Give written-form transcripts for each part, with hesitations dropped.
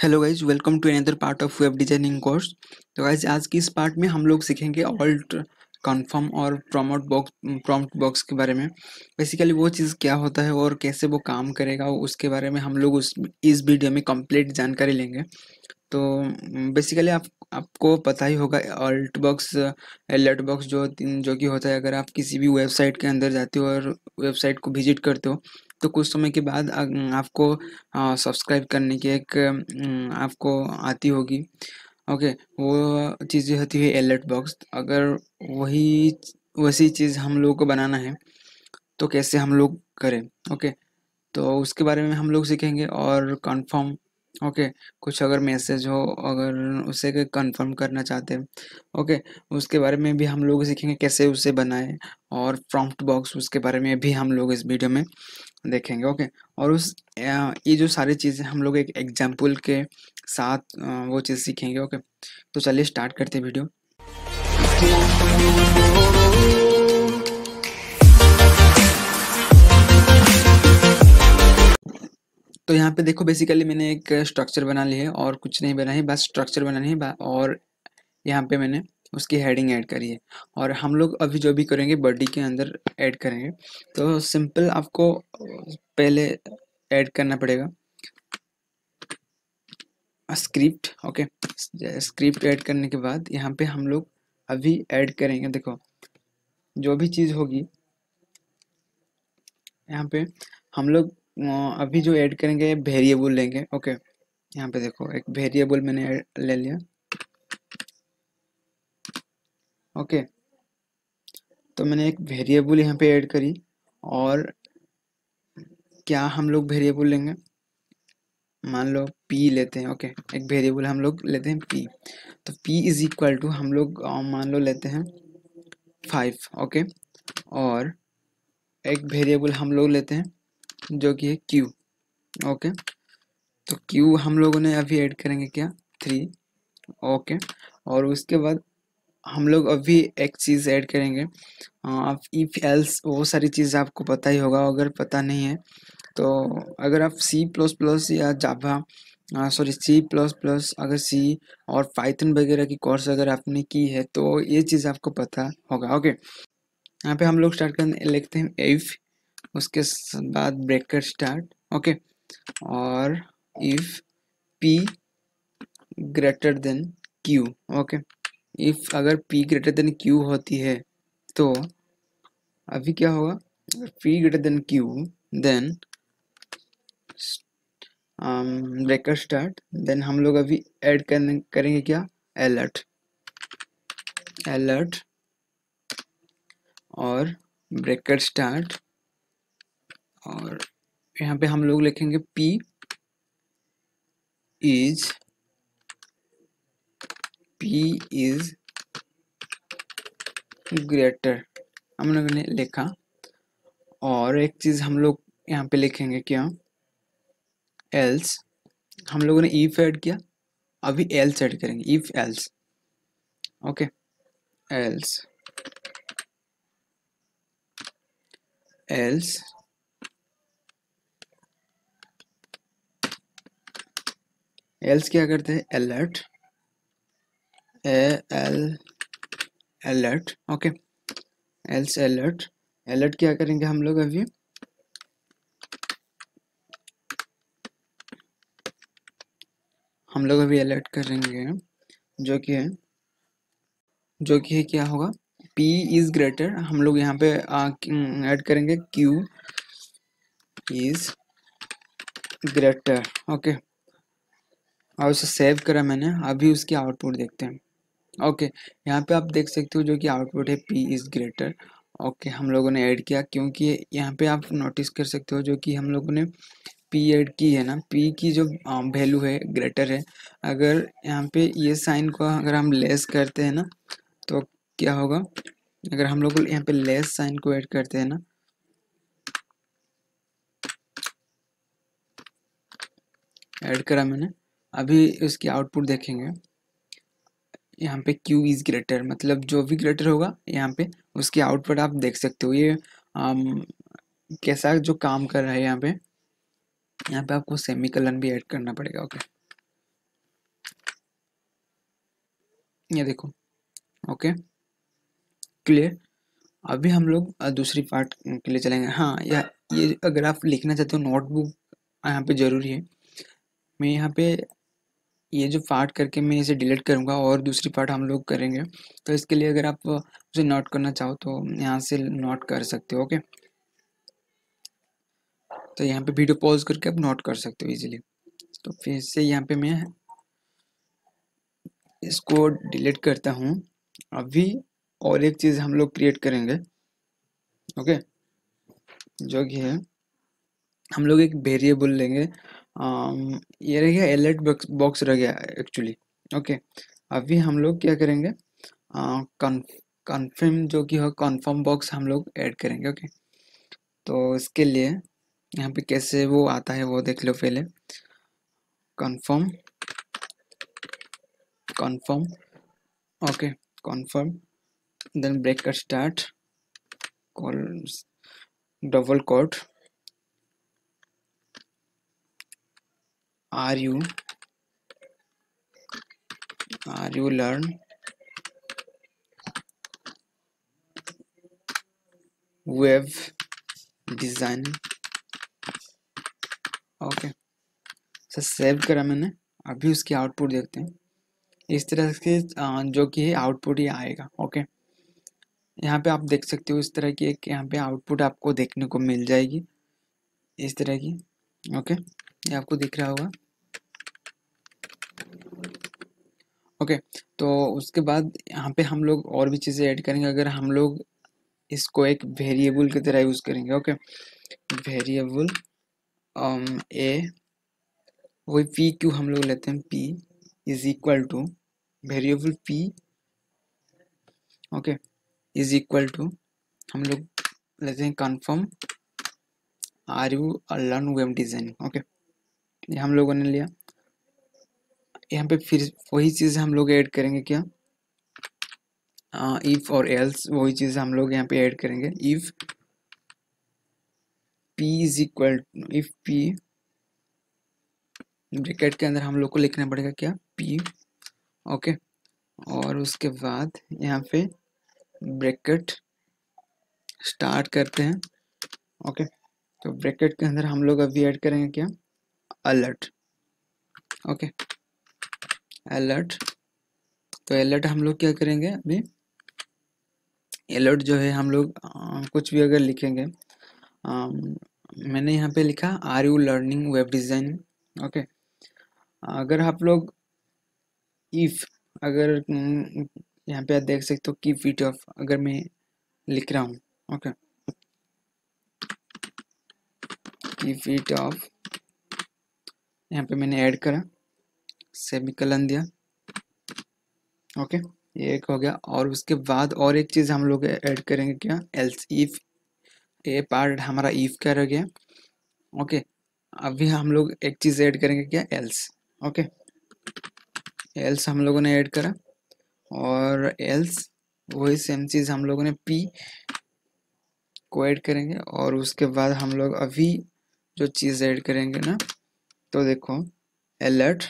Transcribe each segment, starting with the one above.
Hello guys, welcome to another part of web designing course. तो guys आज की इस पार्ट में हम लोग सीखेंगे ऑल्ट, कन्फर्म और प्रॉम्प्ट बॉक्स के बारे में। बेसिकली वो चीज़ क्या होता है और कैसे वो काम करेगा उसके बारे में हम लोग उस इस वीडियो में कंप्लीट जानकारी लेंगे। तो बेसिकली आपको पता ही होगा ऑल्ट बॉक्स, अलर्ट बॉक्स जो कि होता है। अगर आप किसी भी वेबसाइट के अंदर जाते हो और वेबसाइट को विजिट करते हो तो कुछ समय के बाद आपको सब्सक्राइब करने की एक आपको आती होगी। ओके, वो चीज़ें होती है अलर्ट बॉक्स। अगर वही वैसी चीज़ हम लोगों को बनाना है तो कैसे हम लोग करें। ओके, तो उसके बारे में हम लोग सीखेंगे। और कंफर्म, ओके, कुछ अगर मैसेज हो, अगर उसे कंफर्म करना चाहते हैं, ओके, उसके बारे में भी हम लोग सीखेंगे कैसे उसे बनाएं। और प्रॉम्प्ट बॉक्स, उसके बारे में भी हम लोग इस वीडियो में देखेंगे। ओके, और ये जो सारी चीज़ें हम लोग एक एग्जाम्पल के साथ वो चीज़ सीखेंगे। ओके, तो चलिए स्टार्ट करते हैं वीडियो। तो यहाँ पे देखो, बेसिकली मैंने एक स्ट्रक्चर बना ली है और कुछ नहीं बना है, बस स्ट्रक्चर बनानी है। और यहाँ पे मैंने उसकी हेडिंग ऐड करी है। और हम लोग अभी जो भी करेंगे बॉडी के अंदर ऐड करेंगे। तो सिंपल आपको पहले ऐड करना पड़ेगा स्क्रिप्ट। ओके, स्क्रिप्ट ऐड करने के बाद यहाँ पे हम लोग अभी ऐड करेंगे। देखो, जो भी चीज़ होगी यहाँ पे हम लोग अभी जो ऐड करेंगे वेरिएबल लेंगे। ओके, यहाँ पे देखो एक वेरिएबल मैंने ले लिया। ओके, तो मैंने एक वेरिएबल यहाँ पे ऐड करी। और क्या हम लोग वेरिएबल लेंगे, मान लो p लेते हैं। ओके, एक वेरिएबल हम लोग लेते हैं p। तो p इज इक्वल टू हम लोग मान लो लेते हैं 5। ओके, और एक वेरिएबल हम लोग लेते हैं जो कि है q। ओके, तो q हम लोगों ने अभी ऐड करेंगे क्या, 3। ओके, और उसके बाद हम लोग अभी एक चीज़ ऐड करेंगे, आप इफ एल्स, वो सारी चीज़ आपको पता ही होगा। अगर पता नहीं है तो अगर आप सी प्लस प्लस या Java, sorry C plus plus, अगर सी और पाइथन वगैरह की कोर्स अगर आपने की है तो ये चीज़ आपको पता होगा। ओके, यहाँ पे हम लोग स्टार्ट करने लिखते हैं इफ, उसके बाद ब्रेकर स्टार्ट। ओके, और if P greater than Q. Okay, if अगर p ग्रेटर देन q होती है तो अभी क्या होगा, p greater than q, then breaker start, then हम लोग अभी ऐड करेंगे क्या, अलर्ट। अलर्ट और ब्रेकर स्टार्ट, और यहाँ पे हम लोग लिखेंगे p इज ग्रेटर, हम लोग ने लिखा। और एक चीज हम लोग यहाँ पे लिखेंगे क्या, एल्स। हम लोगों ने इफ ऐड किया, अभी एल्स ऐड करेंगे, if else. Okay, else else else क्या करते हैं, alert, else alert. Okay, else alert. Alert क्या करेंगे हम लोग अभी, हम लोग अभी अलर्ट करेंगे जो कि है, क्या होगा, p इज ग्रेटर, हम लोग यहाँ पे ऐड करेंगे q इज ग्रेटर। ओके, और उसे सेव करा मैंने, अभी उसकी आउटपुट देखते हैं। ओके, यहाँ पे आप देख सकते हो जो कि आउटपुट है p इज ग्रेटर। ओके, हम लोगों ने ऐड किया क्योंकि यहाँ पे आप नोटिस कर सकते हो जो कि हम लोगों ने p ऐड की है ना, p की जो वैल्यू है ग्रेटर है। अगर यहाँ पे ये साइन को अगर हम लेस करते हैं ना तो क्या होगा, अगर हम लोग यहाँ पे लेस साइन को ऐड करते हैं ना, ऐड करा मैंने, अभी उसकी आउटपुट देखेंगे। यहाँ पे q इज ग्रेटर, मतलब जो भी ग्रेटर होगा यहाँ पे उसकी आउटपुट आप देख सकते हो। ये कैसा जो काम कर रहा है यहाँ पे आपको सेमीकोलन भी ऐड करना पड़ेगा। ओके, ये देखो। Okay, clear. अभी हम लोग दूसरी पार्ट के लिए चलेंगे। हाँ, ये अगर आप लिखना चाहते हो नोटबुक यहाँ पे ज़रूरी है। मैं यहाँ पे ये जो पार्ट करके मैं इसे डिलीट करूँगा और दूसरी पार्ट हम लोग करेंगे। तो इसके लिए अगर आप उसे नोट करना चाहो तो यहाँ से नोट कर सकते हो। ओके, तो यहाँ पे वीडियो पॉज करके आप नोट कर सकते हो इजीली। तो फिर से यहाँ पे मैं इसको डिलीट करता हूँ। अभी और एक चीज़ हम लोग क्रिएट करेंगे। ओके, जो कि है हम लोग एक वेरिएबल लेंगे। ये रह गया अलर्ट बॉक्स रह गया एक्चुअली। ओके, अभी हम लोग क्या करेंगे, कन्फर्म जो कि हो कन्फर्म बॉक्स हम लोग ऐड करेंगे। ओके, तो इसके लिए यहाँ पे कैसे वो आता है वो देख लो पहले। Confirm, confirm, okay, confirm, then breaker start, call, double quote, are you learn web design. Okay, तो सेव करा मैंने। अभी उसकी आउटपुट देखते हैं। इस तरह से जो कि है आउटपुट ही आएगा। ओके, यहाँ पे आप देख सकते हो इस तरह की एक यहाँ पे आउटपुट आपको देखने को मिल जाएगी इस तरह की। ओके, ये आपको दिख रहा होगा। ओके, तो उसके बाद यहाँ पे हम लोग और भी चीज़ें ऐड करेंगे। अगर हम लोग इसको एक वेरिएबल की तरह यूज़ करेंगे। ओके, वेरिएबल ए, वही पी क्यू हम लोग लेते हैं, P is equal to variable P. Okay, is equal to हम लोग लेते हैं confirm are you learn web designing. Okay, ये हम लोगों ने लिया। यहाँ पे फिर वही चीज़ हम लोग ऐड करेंगे क्या, इफ और एल्स वही चीज़ हम लोग यहाँ पे ऐड करेंगे। If P is equal, if P bracket के अंदर हम लोग को लिखना पड़ेगा क्या, पी। ओके, और उसके बाद यहाँ पे ब्रैकेट स्टार्ट करते हैं। ओके, तो ब्रैकेट के अंदर हम लोग अभी ऐड करेंगे क्या, अलर्ट। Okay, alert. तो अलर्ट हम लोग क्या करेंगे अभी, अलर्ट जो है हम लोग कुछ भी अगर लिखेंगे, मैंने यहाँ पे लिखा are you learning web design. Okay, अगर आप लोग इफ, अगर यहाँ पे आप देख सकते हो की फीट ऑफ, अगर मैं लिख रहा हूँ। ओके, की फीट ऑफ, यहाँ पे मैंने ऐड करा, सेमीकोलन दिया। ओके, ये एक हो गया। और उसके बाद और एक चीज़ हम लोग ऐड करेंगे क्या, एल्स। इफ, ये पार्ट हमारा इफ का रह गया। ओके, अभी हम लोग एक चीज़ ऐड करेंगे क्या, एल्स। ओके, एल्स हम लोगों ने ऐड करा, और एल्स वही सेम चीज़ हम लोगों ने पी को ऐड करेंगे। और उसके बाद हम लोग अभी जो चीज़ ऐड करेंगे ना, तो देखो alert.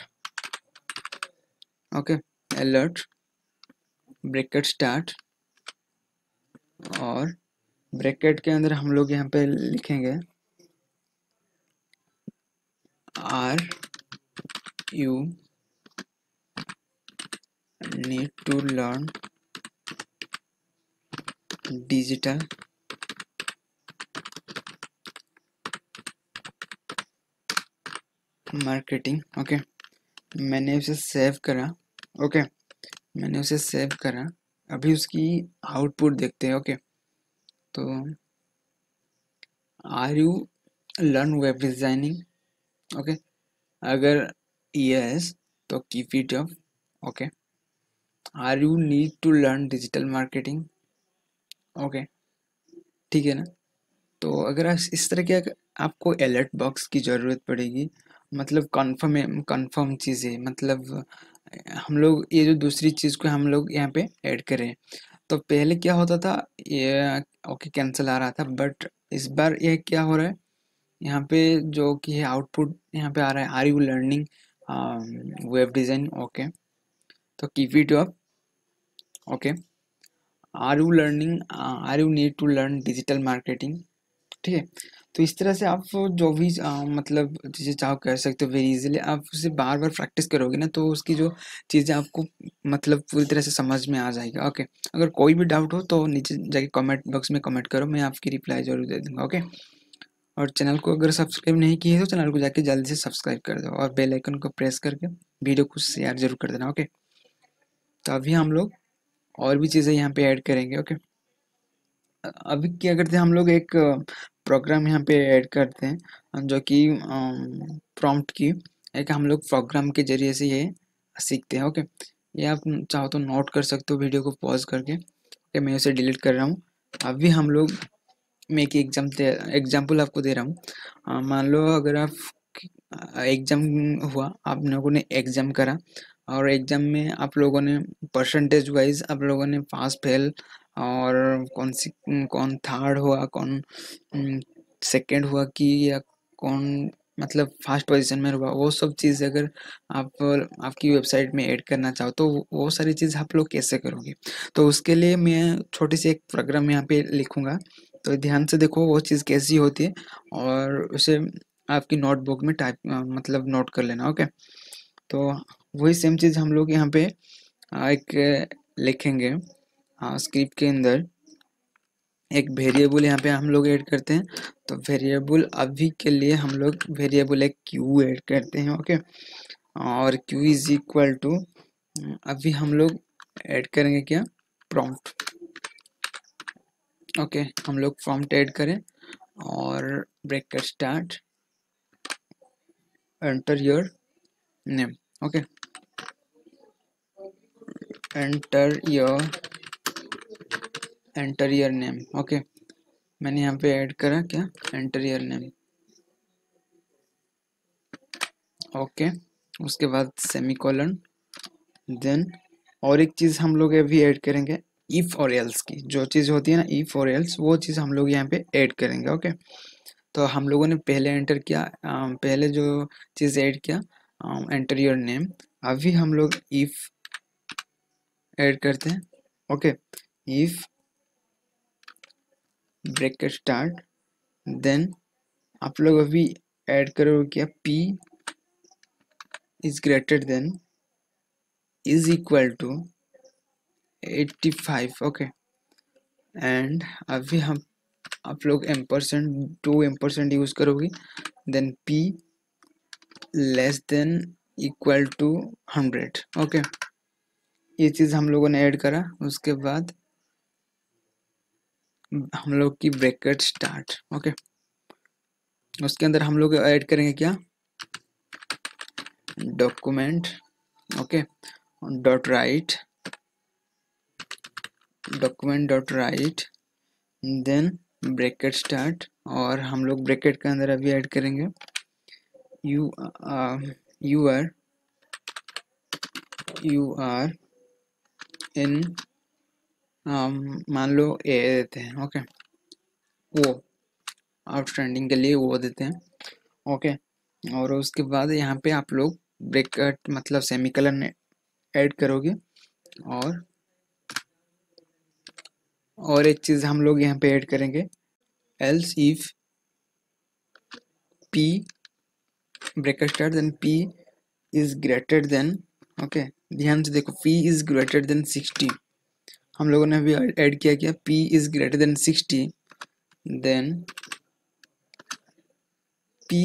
Okay, alert bracket start, और ब्रैकेट के अंदर हम लोग यहाँ पे लिखेंगे are you need to learn digital marketing. Okay, मैंने उसे सेव करा। ओके, मैंने उसे सेव करा। अभी उसकी आउटपुट देखते हैं। ओके, तो are you learn web designing. Okay, अगर यस तो keep it up. Okay, are you need to learn digital marketing. Okay, ठीक है ना। तो अगर आप इस तरह के आपको अलर्ट बॉक्स की ज़रूरत पड़ेगी, मतलब कन्फर्म चीज़ें, मतलब हम लोग ये जो दूसरी चीज़ को हम लोग यहाँ पे ऐड करें। तो पहले क्या होता था, ये ओके कैंसिल आ रहा था, बट इस बार ये क्या हो रहा है, यहाँ पे जो कि है आउटपुट यहाँ पे आ रहा है, are you learning web design. Okay, तो keep it up. Okay, are you need to learn digital marketing, ठीक है। तो इस तरह से आप जो भी मतलब चीज़ें चाहो कर सकते हो वेरी इजीली। आप उसे बार बार प्रैक्टिस करोगे ना तो उसकी जो चीज़ें आपको मतलब पूरी तरह से समझ में आ जाएगा। ओके, अगर कोई भी डाउट हो तो नीचे जाके कमेंट बॉक्स में कमेंट करो, मैं आपकी रिप्लाई जरूर दे दूंगा। ओके, और चैनल को अगर सब्सक्राइब नहीं किए तो चैनल को जाके जल्दी से सब्सक्राइब कर दो और बेल आइकन को प्रेस करके वीडियो को शेयर जरूर कर देना। ओके, तो अभी हम लोग और भी चीज़ें यहाँ पे ऐड करेंगे। ओके, अभी क्या करते हैं हम लोग, एक प्रोग्राम यहाँ पे ऐड करते हैं जो कि प्रॉम्प्ट की एक हम लोग प्रोग्राम के जरिए से ये सीखते हैं। ओके, ये आप चाहो तो नोट कर सकते हो वीडियो को पॉज करके। ओके, मैं उसे डिलीट कर रहा हूँ। अभी हम लोग, मैं एक एग्जाम्पल आपको दे रहा हूँ। मान लो अगर आप एग्जाम हुआ, आप लोगों ने एग्जाम करा और एग्जाम में आप लोगों ने परसेंटेज वाइज आप लोगों ने पास फेल और कौन थर्ड हुआ, कौन सेकंड हुआ कि या कौन मतलब फर्स्ट पोजीशन में हुआ, वो सब चीज़ अगर आप आपकी वेबसाइट में ऐड करना चाहो तो वो सारी चीज़ आप लोग कैसे करोगे। तो उसके लिए मैं छोटी सी एक प्रोग्राम यहाँ पे लिखूंगा, तो ध्यान से देखो वो चीज़ कैसी होती है और उसे आपकी नोटबुक में टाइप मतलब नोट कर लेना। ओके, तो वही सेम चीज़ हम लोग यहाँ पे एक लिखेंगे स्क्रिप्ट के अंदर। एक वेरिएबल यहाँ पे हम लोग ऐड करते हैं, तो वेरिएबल अभी के लिए हम लोग वेरिएबल एक क्यू ऐड करते हैं। ओके, और क्यू इज इक्वल टू अभी हम लोग ऐड करेंगे क्या, प्रॉम्प्ट। ओके, हम लोग प्रॉम्प्ट ऐड करें और breaker start, enter your name. Okay, enter your name. Okay, मैंने यहाँ पे ऐड करा क्या, एंटर योर नेम। ओके, उसके बाद सेमीकोलन, देन और एक चीज़ हम लोग अभी ऐड करेंगे, इफ और एल्स की जो चीज़ होती है ना, इफ और एल्स, वो चीज़ हम लोग यहाँ पे ऐड करेंगे। ओके, तो हम लोगों ने पहले एंटर किया, पहले जो चीज़ ऐड किया एंटर योर नेम, अभी हम लोग इफ ऐड करते हैं। Okay, if bracket start, then आप लोग अभी ऐड करोगे क्या, P is greater than is equal to 85। Okay, and अभी हम आप लोग एम्परसेंड यूज करोगे, then P less than equal to 100। Okay, ये चीज़ हम लोगों ने ऐड करा। उसके बाद हम लोग की ब्रैकेट स्टार्ट। ओके, उसके अंदर हम लोग ऐड करेंगे क्या, document. Okay, dot write, document dot write, then bracket start, और हम लोग ब्रैकेट के अंदर अभी ऐड करेंगे यू आर इन मान लो ए देते हैं। ओके, वो आउटस्टैंडिंग के लिए वो देते हैं। ओके, और उसके बाद यहाँ पे आप लोग ब्रैकेट मतलब सेमीकोलन ऐड करोगे, और एक चीज़ हम लोग यहाँ पे ऐड करेंगे, else if P bracket start then P is greater than. Okay, ध्यान से देखो, पी इज ग्रेटर देन 60, हम लोगों ने अभी ऐड किया क्या, P is greater than 60, then P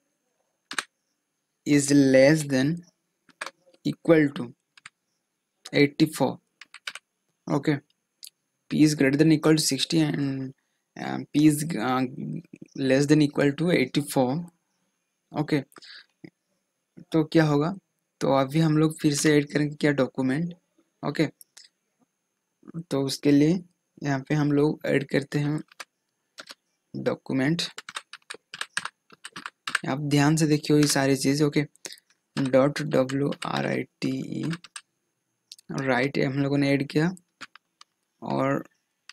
is less than equal to 84। Okay, p is greater than equal to 60 and p is less than equal to 84। Okay, तो क्या होगा, तो अभी हम लोग फिर से ऐड करेंगे क्या, डॉक्यूमेंट। ओके, तो उसके लिए यहाँ पे हम लोग ऐड करते हैं डॉक्यूमेंट। आप ध्यान से देखियो ये सारी चीज़। ओके, डॉट WRITE राइट हम लोगों ने ऐड किया, और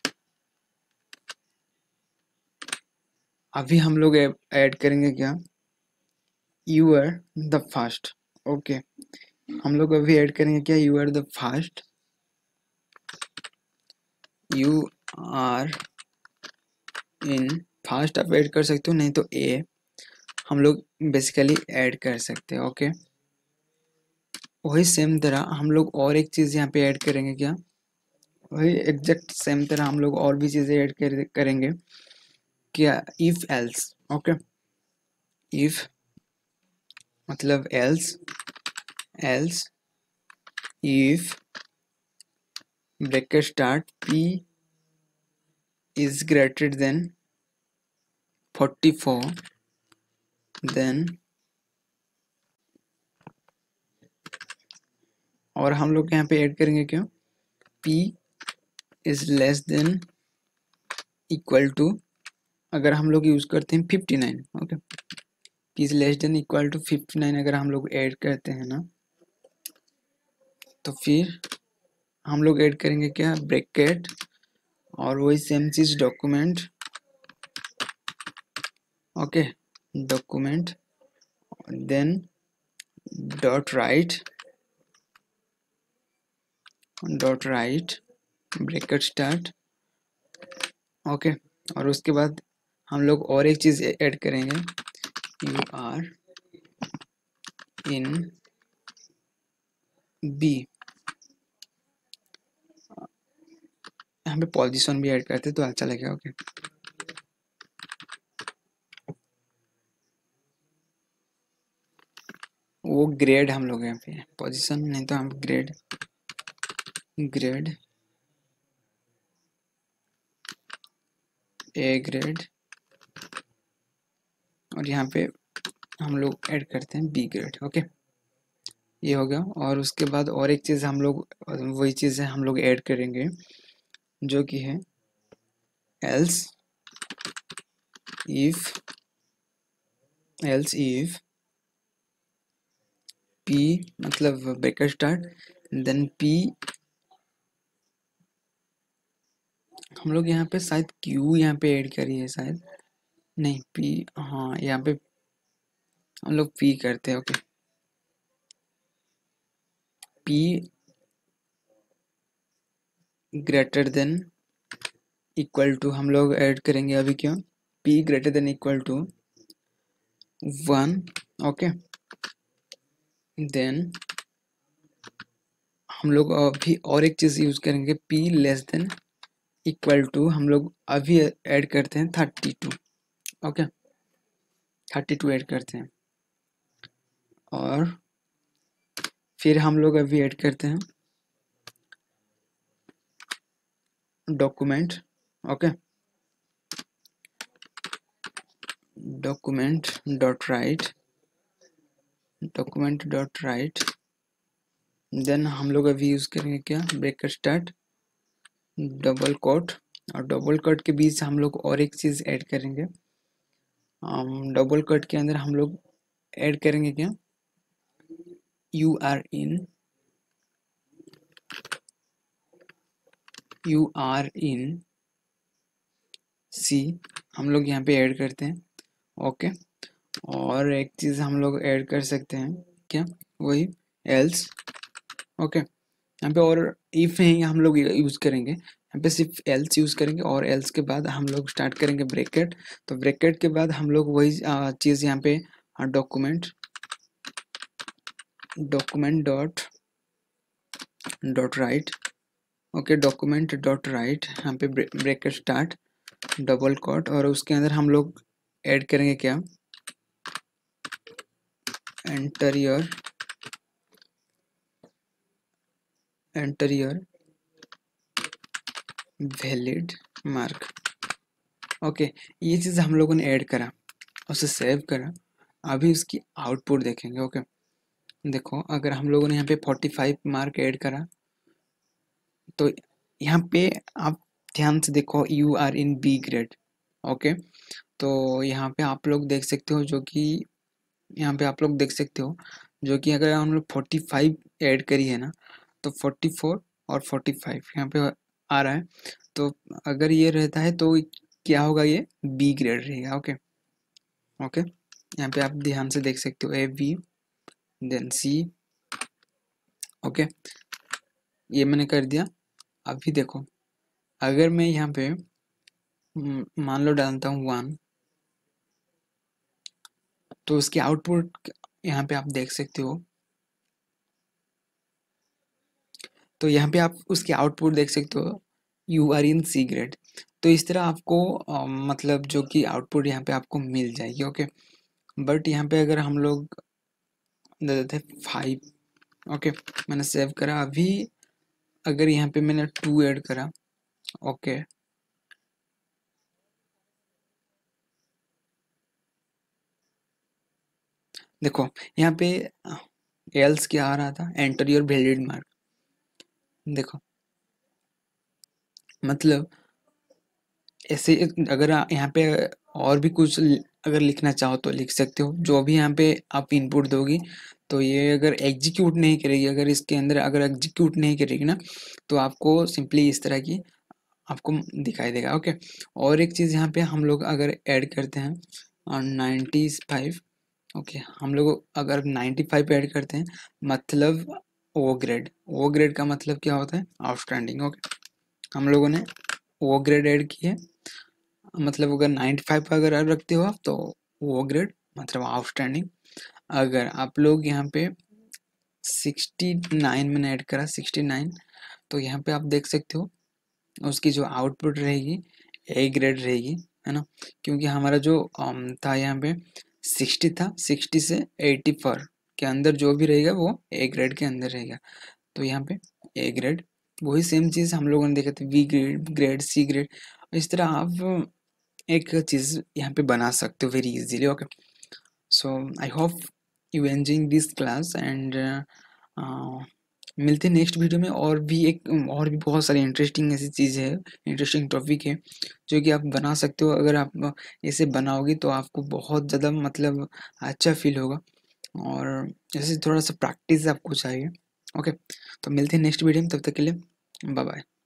अभी हम लोग ऐड करेंगे क्या, you are the first. Okay, हम लोग अभी ऐड करेंगे क्या, you are the first you are in, fast आप ऐड कर सकते हो, नहीं तो ए हम लोग बेसिकली ऐड कर सकते हैं। ओके, वही सेम तरह हम लोग और एक चीज़ यहाँ पे ऐड करेंगे। क्या? वही एग्जैक्ट सेम तरह हम लोग और भी चीज़ें ऐड करेंगे। क्या? If else. ओके, इफ मतलब else, else if bracket start p is greater than 44, then और हम लोग यहाँ पे ऐड करेंगे क्या? p is less than equal to, अगर हम लोग यूज करते हैं 59। Okay, p is less than equal to 59 अगर हम लोग ऐड करते हैं ना, तो फिर हम लोग ऐड करेंगे क्या? ब्रैकेट और वही सेम चीज document. Okay, document then dot write bracket start. Okay, और उसके बाद हम लोग और एक चीज ऐड करेंगे, यू आर इन बी। यहाँ पे पोजीशन भी ऐड करते तो अच्छा लगेगा। ओके, वो ग्रेड हम लोग यहाँ पे पोजीशन नहीं तो हम ग्रेड ए ग्रेड, और यहाँ पे हम लोग ऐड करते हैं बी ग्रेड। ओके, ये हो गया। और उसके बाद और एक चीज़ हम लोग, वही चीज़ है हम लोग ऐड करेंगे जो कि है एल्स इफ p मतलब ब्रैकेट स्टार्ट देन p, हम लोग यहाँ पे शायद q यहाँ पे ऐड करिए, शायद नहीं p, हाँ यहाँ पे हम लोग p करते हैं। Okay, p greater than equal to हम लोग ऐड करेंगे अभी क्या? p greater than equal to 1। Okay, then हम लोग अभी और एक चीज़ यूज करेंगे, p less than equal to हम लोग अभी ऐड करते हैं 32। ओके, 32 ऐड करते हैं, और फिर हम लोग अभी ऐड करते हैं document. Okay, document dot write then हम लोग अभी यूज करेंगे क्या? ब्रैकेट स्टार्ट डबल कोट, और डबल कोट के बीच हम लोग और एक चीज ऐड करेंगे। डबल कोट के अंदर हम लोग ऐड करेंगे क्या? यू आर इन सी हम लोग यहाँ पे ऐड करते हैं। ओके, और एक चीज हम लोग ऐड कर सकते हैं क्या? वही एल्स। ओके, यहाँ पे और इफ नहीं हम लोग यूज करेंगे, यहाँ पे सिर्फ एल्स यूज करेंगे, और एल्स के बाद हम लोग स्टार्ट करेंगे ब्रैकेट। तो ब्रैकेट के बाद हम लोग वही चीज यहाँ पे document dot write. Okay, document dot write, यहाँ पे ब्रैकेट स्टार्ट डबल कोट, और उसके अंदर हम लोग ऐड करेंगे क्या? Enter your valid mark. Okay, ये चीज़ हम लोगों ने ऐड करा, उसे सेव करा, अभी उसकी आउटपुट देखेंगे। ओके, देखो अगर हम लोगों ने यहाँ पे 45 मार्क ऐड करा, तो यहाँ पे आप ध्यान से देखो you are in B grade. Okay, तो यहाँ पे आप लोग देख सकते हो जो कि यहाँ पे आप लोग देख सकते हो जो कि अगर हम लोग 45 ऐड करी है ना, तो 44 और 45 यहाँ पे आ रहा है। तो अगर ये रहता है तो क्या होगा? ये बी ग्रेड रहेगा। ओके, ओके, यहाँ पे आप ध्यान से देख सकते हो A B then C. Okay, ये मैंने कर दिया। अभी देखो अगर मैं यहाँ पे मान लो डालता हूँ 1, तो उसकी आउटपुट यहाँ पे आप देख सकते हो। तो यहाँ पे आप उसकी आउटपुट देख सकते हो, you are in C grade. तो इस तरह आपको मतलब जो कि आउटपुट यहाँ पे आपको मिल जाएगी। ओके, बट यहाँ पे अगर हम लोग दे देते 5, ओके, मैंने सेव करा। अभी अगर यहाँ पे मैंने 2 ऐड करा, ओके, देखो यहाँ पे एल्स क्या आ रहा था, एंटर योर वैलिड मार्क। देखो मतलब ऐसे अगर यहाँ पे और भी कुछ अगर लिखना चाहो तो लिख सकते हो। जो भी यहाँ पे आप इनपुट दोगी, तो ये अगर एग्जीक्यूट नहीं करेगी, अगर इसके अंदर अगर एग्जीक्यूट नहीं करेगी ना, तो आपको सिंपली इस तरह की आपको दिखाई देगा। ओके, और एक चीज़ यहाँ पे हम लोग अगर ऐड करते हैं 95, ओके, हम लोग अगर 95 ऐड करते हैं, मतलब ओ ग्रेड। ओ ग्रेड का मतलब क्या होता है, आउटस्टैंडिंग। ओके, हम लोगों ने ओ ग्रेड ऐड की है, मतलब अगर 95 अगर रखते हो आप, तो वो ग्रेड मतलब आउटस्टैंडिंग। अगर आप लोग यहाँ पे 69 मैंने ऐड करा, 69, तो यहाँ पे आप देख सकते हो उसकी जो आउटपुट रहेगी ए ग्रेड रहेगी, है ना, क्योंकि हमारा जो था यहाँ पे 60 था, 60 से 84 के अंदर जो भी रहेगा वो ए ग्रेड के अंदर रहेगा। तो यहाँ पे ए ग्रेड, वही सेम चीज़ हम लोगों ने देखा था, बी ग्रेड, सी ग्रेड। इस तरह आप एक चीज़ यहाँ पे बना सकते हो very easily. Okay, so I hope you enjoying this class and मिलते हैं नेक्स्ट वीडियो में। और भी बहुत सारी इंटरेस्टिंग ऐसी चीज़ है, इंटरेस्टिंग टॉपिक है जो कि आप बना सकते हो। अगर आप इसे बनाओगे तो आपको बहुत ज़्यादा मतलब अच्छा फील होगा, और जैसे थोड़ा सा प्रैक्टिस आपको चाहिए। ओके, तो मिलते हैं नेक्स्ट वीडियो में, तब तक के लिए बाय बाय।